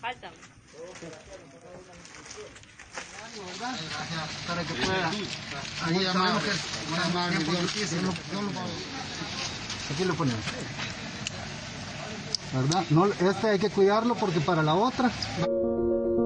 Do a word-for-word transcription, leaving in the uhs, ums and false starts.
faltan. Para que pueda. Ahí sabemos que aquí lo ponemos. ¿Verdad? No, este hay que cuidarlo porque para la otra.